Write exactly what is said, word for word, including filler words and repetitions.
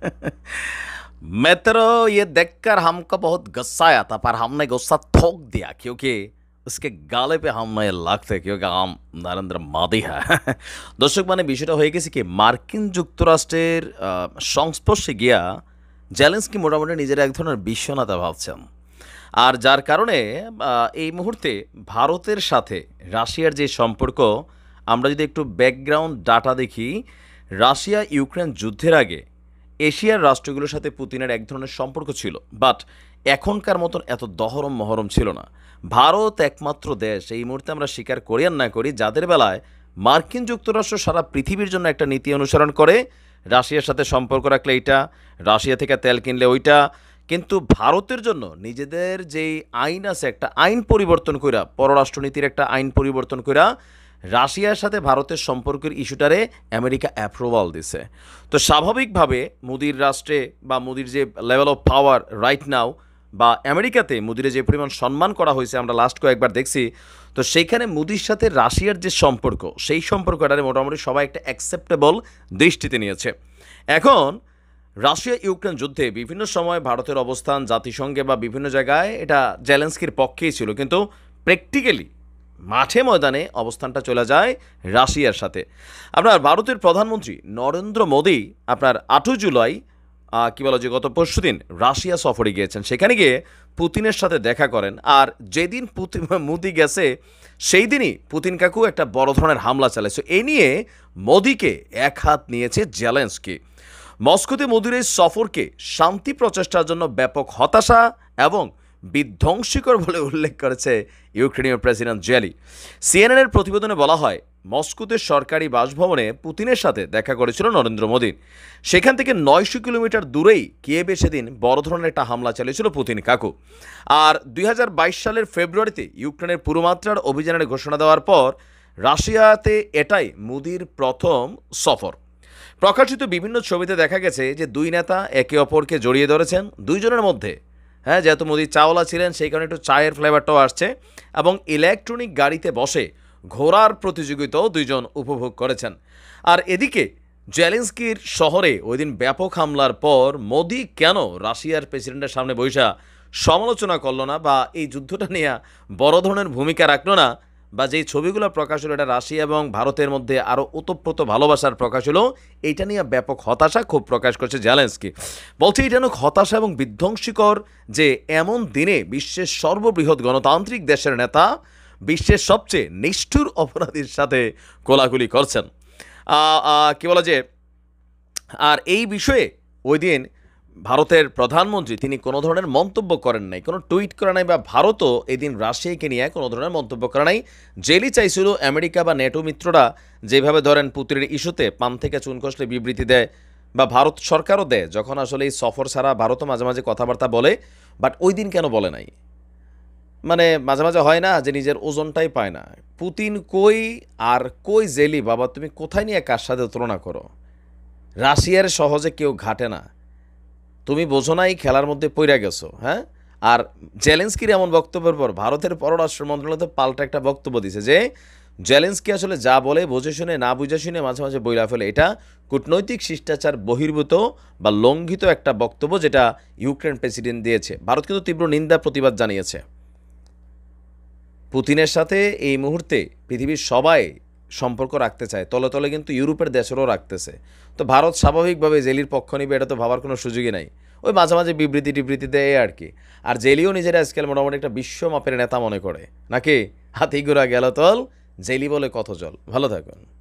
मित्रों, ये देखकर हमको बहुत गुस्सा आया था, पर हमने गुस्सा थोक दिया क्योंकि उसके গালে पे हमें লাগছে क्योंकि हम নরেন্দ্র মোদি है। দর্শক মানে বিষয়টা হয়ে গেছে কি মার্কিন যুক্তরাষ্ট্রের আহ, সংস্পর্শে গিয়া জেলেন্সকি মোটামুটি নিজের এক ধরনের বিশ্বনেতা ভাবছেন। আর যার কারণে আহ, এই মুহূর্তে ভারতের সাথে রাশিয়ার যে সম্পর্ক, আমরা যদি একটু ব্যাকগ্রাউন্ড ডাটা দেখি, রাশিয়া ইউক্রেন যুদ্ধের আগে এশিয়ার রাষ্ট্রগুলোর সাথে পুতিনের এক ধরনের সম্পর্ক ছিল, বাট এখনকার মতন এত দহরম মহরম ছিল না। ভারত একমাত্র দেশ, এই মুহূর্তে আমরা স্বীকার করি আর না করি, যাদের বেলায় মার্কিন যুক্তরাষ্ট্র সারা পৃথিবীর জন্য একটা নীতি অনুসরণ করে। রাশিয়ার সাথে সম্পর্ক রাখলে এইটা, রাশিয়া থেকে তেল কিনলে ওইটা, কিন্তু ভারতের জন্য নিজেদের যেই আইন আছে, একটা আইন পরিবর্তন কইরা, পররাষ্ট্রনীতির একটা আইন পরিবর্তন কইরা রাশিয়ার সাথে ভারতের সম্পর্কের ইস্যুটারে আমেরিকা অ্যাপ্রুভাল দিছে। তো স্বাভাবিকভাবে মোদির রাষ্ট্রে বা মোদির যে level of power right now, বা আমেরিকাতে মোদির যে পরিমাণ সম্মান করা হয়েছে আমরা লাস্ট কয়েকবার দেখছি, তো সেইখানে মোদির সাথে রাশিয়ার যে সম্পর্ক, সেই সম্পর্কটারে মোটামুটি সবাই একটা অ্যাকসেপ্টেবল দৃষ্টিতে নিয়েছে। এখন রাশিয়া ইউক্রেন যুদ্ধে বিভিন্ন সময় ভারতের অবস্থান জাতিসংঘে বা বিভিন্ন জায়গায় এটা জেলেন্সকির পক্ষেই ছিল, কিন্তু প্র্যাকটিক্যালি মাঠে ময়দানে অবস্থানটা চলে যায় রাশিয়ার সাথে। আপনার ভারতের প্রধানমন্ত্রী নরেন্দ্র মোদি আপনার আটই জুলাই কী বলা যে গত পরশু দিন রাশিয়া সফরে গিয়েছেন। সেখানে গিয়ে পুতিনের সাথে দেখা করেন, আর যেদিন পুতিন মোদি গেছে সেই দিনই পুতিন কাকু একটা বড় ধরনের হামলা চালাইছে। এ নিয়ে মোদিকে এক হাত নিয়েছে জেলেন্সকি। মস্কোতে মোদির এই সফরকে শান্তি প্রচেষ্টার জন্য ব্যাপক হতাশা এবং বিধ্বংসীকর বলে উল্লেখ করেছে ইউক্রেনীয় প্রেসিডেন্ট জেলি। সিএনএনের প্রতিবেদনে বলা হয়, মস্কোতে সরকারি বাসভবনে পুতিনের সাথে দেখা করেছিল নরেন্দ্র মোদি। সেখান থেকে নয়শো কিলোমিটার দূরেই কিয়েভে সেদিন বড় ধরনের একটা হামলা চালিয়েছিল পুতিন কাকু। আর দুই হাজার বাইশ সালের ফেব্রুয়ারিতে ইউক্রেনের পুরোমাত্রার অভিযানের ঘোষণা দেওয়ার পর রাশিয়াতে এটাই মোদির প্রথম সফর। প্রকাশিত বিভিন্ন ছবিতে দেখা গেছে যে দুই নেতা একে অপরকে জড়িয়ে ধরেছেন। দুইজনের মধ্যে, হ্যাঁ, যেহেতু মোদি চাওলা ছিলেন সেই কারণে একটু চায়ের ফ্লেভারটাও আসছে, এবং ইলেকট্রনিক গাড়িতে বসে ঘোরার প্রতিযোগিতাও দুইজন উপভোগ করেছেন। আর এদিকে জেলেন্সকির শহরে ওই দিন ব্যাপক হামলার পর মোদি কেন রাশিয়ার প্রেসিডেন্টের সামনে বৈশা সমালোচনা করল না, বা এই যুদ্ধটা নিয়ে বড় ধরনের ভূমিকা রাখলো না, বা যেই ছবিগুলো প্রকাশ হলো এটা রাশিয়া এবং ভারতের মধ্যে আরও ওতপ্রোত ভালোবাসার প্রকাশ হলো, এইটা নিয়ে ব্যাপক হতাশা খুব প্রকাশ করছে জেলেন্সকি। বলছে এটা অনেক হতাশা এবং বিধ্বংসীকর যে এমন দিনে বিশ্বের সর্ববৃহৎ গণতান্ত্রিক দেশের নেতা বিশ্বের সবচেয়ে নিষ্ঠুর অপরাধীর সাথে কোলাকুলি করছেন। কী বলা যে, আর এই বিষয়ে ওই দিন ভারতের প্রধানমন্ত্রী তিনি কোনো ধরনের মন্তব্য করেন নাই, কোনো টুইট করে নাই, বা ভারতও এই দিন রাশিয়াকে নিয়ে কোনো ধরনের মন্তব্য করে নাই। জেলি চাইছিল আমেরিকা বা নেটো মিত্ররা যেভাবে ধরেন পুতিনের ইস্যুতে পান থেকে চুন কষলে বিবৃতি দেয়, বা ভারত সরকারও দেয় যখন আসলে এই সফর ছাড়া ভারতও মাঝে মাঝে কথাবার্তা বলে, বাট ওই দিন কেন বলে নাই? মানে মাঝে মাঝে হয় না যে নিজের ওজনটাই পায় না। পুতিন কই আর কই জেলি, বাবা তুমি কোথায় নিয়ে কার সাথে তুলনা করো? রাশিয়ার সহজে কেউ ঘাটে না, তুমি বোঝো নাই, খেলার মধ্যে পইরা গেছো। হ্যাঁ, আর জেলেন্সকির এমন বক্তব্যের পর ভারতের পররাষ্ট্র মন্ত্রণালয় তো পাল্টা একটা বক্তব্য দিছে যে জেলেন্সকি আসলে যা বলে বুঝে শুনে না বুঝে শুনে মাঝে মাঝে বইলা ফেলে, এটা কূটনৈতিক শিষ্টাচার বহির্ভূত বা লঙ্ঘিত একটা বক্তব্য যেটা ইউক্রেন প্রেসিডেন্ট দিয়েছে। ভারত কিন্তু তীব্র নিন্দা প্রতিবাদ জানিয়েছে। পুতিনের সাথে এই মুহূর্তে পৃথিবীর সবাই সম্পর্ক রাখতে চায়, তলে তলে কিন্তু ইউরোপের দেশেরও রাখতেছে। তো ভারত স্বাভাবিকভাবে জেলির পক্ষ নিবে, এটা তো ভাবার কোনো সুযোগই নাই। ওই মাঝে মাঝে বিবৃতি টিবৃতি দেয় আর কি। আর জেলিও নিজের আজকাল মোটামুটি একটা বিশ্ব মাপের নেতা মনে করে নাকি। হাতি ঘোরা গেল তল, জেলি বলে কত জল। ভালো থাকুন।